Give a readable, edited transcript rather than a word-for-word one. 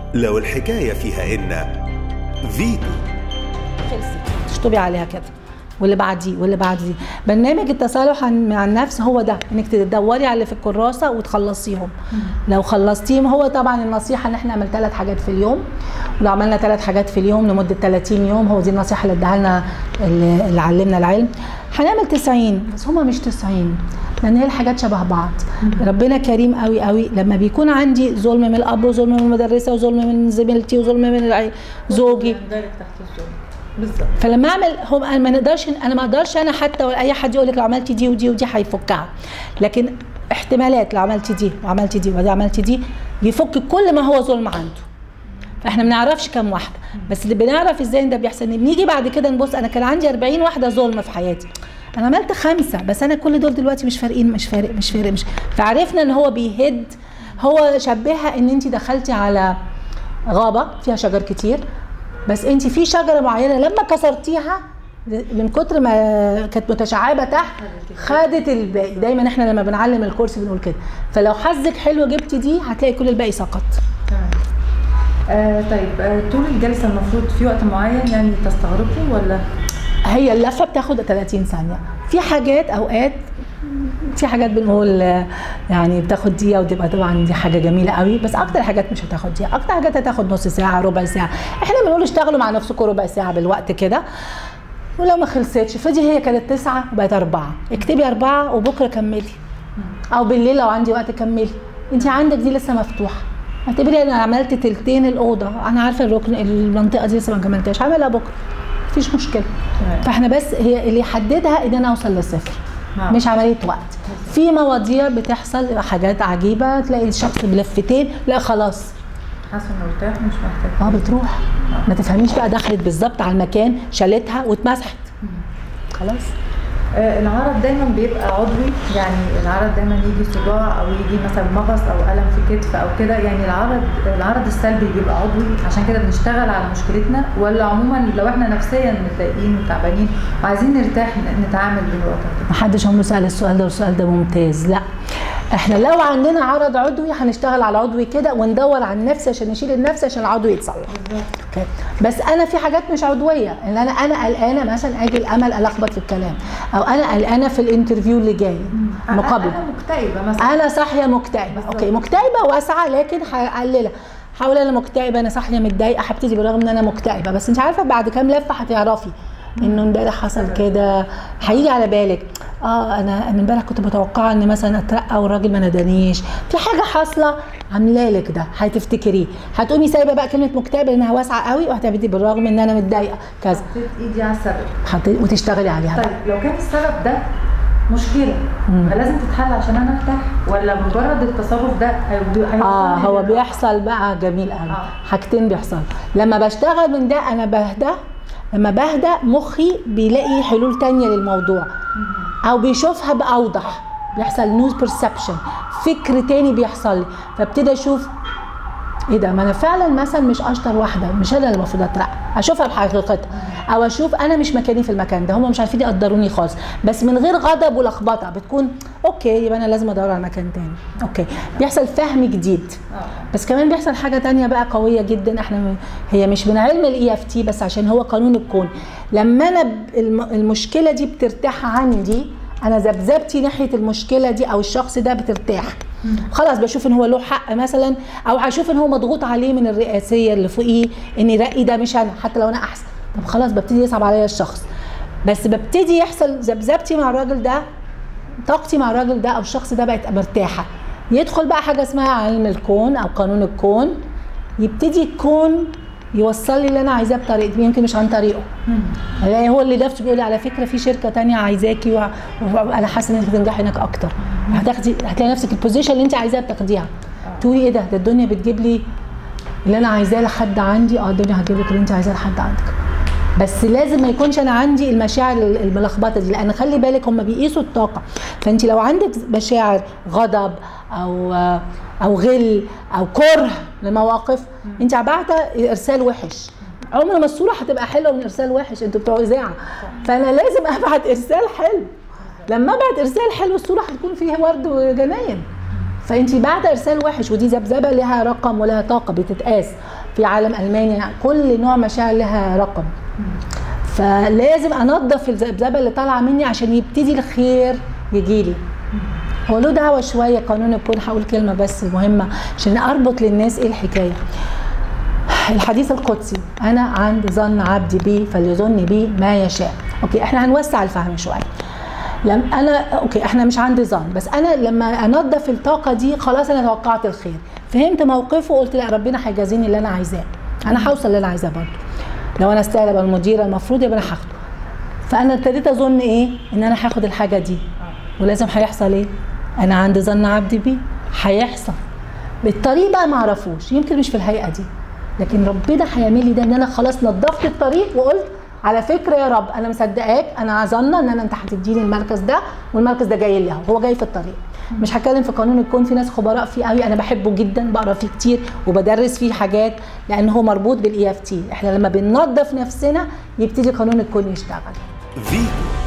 لو الحكاية فيها إن فيتو خلصت تشطبي عليها كده واللي بعديه واللي بعديه. برنامج التصالح مع النفس هو ده، انك تدوري على اللي في الكراسه وتخلصيهم. لو خلصتيهم، هو طبعا النصيحه ان احنا نعمل 3 حاجات في اليوم، ولو عملنا 3 حاجات في اليوم لمده 30 يوم، هو دي النصيحه اللي اداها لنا اللي علمنا العلم. هنعمل 90، بس هما مش 90 لان هي الحاجات شبه بعض. ربنا كريم قوي قوي لما بيكون عندي ظلم من الاب وظلم من المدرسه وظلم من زميلتي وظلم من زوجي بالظبط. فلما اعمل هو ما نقدرش، انا ما اقدرش انا حتى ولا اي حد يقول لك لو عملتي دي ودي ودي هيفكها، لكن احتمالات لو عملتي دي وعملتي دي وبعدين عملتي دي يفك كل ما هو ظلم عنده. فاحنا ما بنعرفش كام واحده، بس اللي بنعرف ازاي ده بيحصل ان بنيجي بعد كده نبص انا كان عندي 40 واحده ظلم في حياتي، انا عملت 5 بس انا كل دول دلوقتي مش فارقين، مش فارق. فعرفنا ان هو بيهد. هو شبهها ان انت دخلتي على غابه فيها شجر كتير، بس انت في شجره معينه لما كسرتيها من كتر ما كانت متشعبه تحت خدت الباقي. دايما احنا لما بنعلم الكورس بنقول كده، فلو حظك حلو جبتي دي هتلاقي كل الباقي سقط. تمام. طيب طول الجلسه المفروض في وقت معين يعني تستغرقي ولا؟ هي اللفه بتاخد 30 ثانيه. في حاجات اوقات في حاجات بنقول يعني بتاخد دقيقه، وتبقى طبعا دي حاجه جميله قوي، بس اكتر حاجات مش هتاخد دقيقه، اكتر حاجات هتاخد نص ساعه ربع ساعه. احنا بنقول اشتغلوا مع نفسكم ربع ساعه بالوقت كده، ولو ما خلصتش فدي هي كانت 9 وبقت 4، اكتبي 4 وبكره كملي، او بالليل لو عندي وقت كملي. انت عندك دي لسه مفتوحه، اعتبري انا عملت تلتين الاوضه، انا عارفه الركن المنطقه دي لسه ما كملتهاش، هعملها بكره مفيش مشكله. فاحنا بس هي اللي يحددها ان انا اوصل للصفر، مش عمليه وقت. في مواضيع بتحصل حاجات عجيبه، تلاقي الشخص بلفتين لا خلاص حاسه انه ارتاح مش محتاج بتروح. ما تفهميش بقى دخلت بالظبط على المكان، شالتها واتمسحت خلاص. العرض دايما بيبقى عضوي، يعني العرض دايما يجي صداع او يجي مثلا مغص او الم في كتف او كده، يعني العرض السلبي بيبقى عضوي عشان كده بنشتغل على مشكلتنا، ولا عموما لو احنا نفسيا متضايقين وتعبانين وعايزين نرتاح نتعامل بالوقت؟ محدش عمره سأل السؤال ده، والسؤال ده ممتاز. لا، احنا لو عندنا عرض عضوي هنشتغل على العضوي كده وندور على النفس عشان نشيل النفس عشان العضوي يتصلح. اوكي. بس انا في حاجات مش عضويه، ان انا قلقانه مثلا اجي الامل الخبط في الكلام، او انا قلقانه في الانترفيو اللي جاي مقابله، انا مكتئبه مثلا، انا صاحيه مكتئبه. اوكي، مكتئبه واسعه لكن هقللها، حاول انا مكتئبه، انا صاحيه متضايقه، هبتدي بالرغم ان انا مكتئبه، بس انت عارفه بعد كام لفه هتعرفي انه امبارح حصل كده، هيجي على بالك انا من امبارح كنت متوقعه ان مثلا اترقى والراجل ما نادانيش، في حاجه حاصله عامله لك ده، هتفتكريه، هتقومي سايبه بقى كلمه مكتئبه لانها واسعه قوي، وهتبتدي بالرغم ان انا متضايقه كذا، حطيت ايدي على السبب وتشتغلي عليها. طيب لو كان السبب ده مشكله لازم تتحل عشان انا ارتاح، ولا مجرد التصرف ده هو بيحصل بقى جميل قوي. حاجتين بيحصل لما بشتغل من ده، انا بهدى، لما بهدى مخي بيلاقي حلول تانية للموضوع او بيشوفها باوضح، بيحصل نيو بيرسبشن، فكر تاني بيحصل لي، فابتدي اشوف ايه ده، ما انا فعلا مثلا مش اشطر واحده، مش انا اللي المفروض اترقى، اشوفها بحقيقتها، او اشوف انا مش مكاني في المكان ده، هم مش عارفين يقدروني خالص، بس من غير غضب ولخبطه، بتكون اوكي يبقى انا لازم ادور على مكان تاني. اوكي، بيحصل فهم جديد. بس كمان بيحصل حاجه تانية بقى قويه جدا، احنا هي مش من علم EFT بس عشان هو قانون الكون، لما انا المشكله دي بترتاح عندي، انا ذبذبتي ناحيه المشكله دي او الشخص ده بترتاح، خلاص بشوف ان هو له حق مثلا، او هشوف ان هو مضغوط عليه من الرئاسيه اللي فوقيه ان يرقي ده مش انا، حتى لو انا احسن، طب خلاص ببتدي يصعب عليا الشخص، بس ببتدي يحصل ذبذبتي مع الراجل ده، طاقتي مع الراجل ده او الشخص ده بقت مرتاحه، يدخل بقى حاجه اسمها علم الكون او قانون الكون، يبتدي الكون يوصل لي اللي انا عايزاه بطريقتي، يمكن مش عن طريقه. الاقي هو اللي نفسه بيقول لي على فكره في شركه ثانيه عايزاكي وانا حاسه انك تنجحي هناك اكتر، هتلاقي نفسك البوزيشن اللي انت عايزاها بتاخديها، تقولي ايه ده الدنيا بتجيب لي اللي انا عايزاه لحد عندي، الدنيا هتجيب لك اللي انت عايزاه لحد عندك، بس لازم ما يكونش انا عندي المشاعر الملخبطه دي، لان خلي بالك هم بيقيسوا الطاقه، فانت لو عندك مشاعر غضب او غل او كره لمواقف، انت بعت ارسال وحش، عمر ما الصوره هتبقى حلوه من ارسال وحش، انتوا بتوع اذاعه، فانا لازم ابعت ارسال حلو، لما ابعت ارسال حلو الصوره هتكون فيها ورد وجناين، فانت بعد ارسال وحش، ودي ذبذبه لها رقم ولها طاقه بتتقاس في عالم المانيا، كل نوع مشاعر لها رقم. فلازم انظف الذبذبه اللي طالعه مني عشان يبتدي الخير يجيلي. هو له دعوه شويه قانون الكون، هقول كلمه بس مهمه عشان اربط للناس ايه الحكايه. الحديث القدسي، انا عند ظن عبدي بي فليظن بي ما يشاء. اوكي احنا هنوسع الفهم شويه. اوكي احنا مش عندي ظن، بس انا لما انظف الطاقه دي خلاص انا توقعت الخير، فهمت موقفه وقلت لا ربنا هيجازيني اللي انا عايزاه، انا هوصل اللي انا عايزاه برضه. لو انا استاهل ابقى المديره المفروض يبقى انا هاخده. فانا ابتديت اظن ايه؟ ان انا هاخد الحاجه دي، ولازم هيحصل ايه؟ انا عند ظن عبدي بي، هيحصل بالطريق بقى ما اعرفوش، يمكن مش في الهيئه دي، لكن ربنا هيعمل لي ده ان انا خلاص نظفت الطريق وقلت على فكره يا رب انا مصدقاك، انا ظنه ان انت هتديني المركز ده، والمركز ده جاي لي اهو، هو جاي في الطريق. مش هتكلم في قانون الكون، في ناس خبراء فيه قوي، انا بحبه جدا، بقرا فيه كتير وبدرس فيه حاجات، لان هو مربوط بالاي اف تي. احنا لما بننظف نفسنا يبتدي قانون الكون يشتغل.